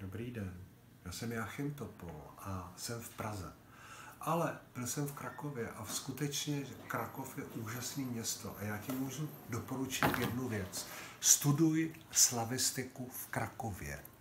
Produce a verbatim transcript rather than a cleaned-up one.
Dobrý den, já jsem Jáchym Topol a jsem v Praze. Ale byl jsem v Krakově a skutečně Krakov je úžasné město a já ti můžu doporučit jednu věc. Studuj slavistiku v Krakově.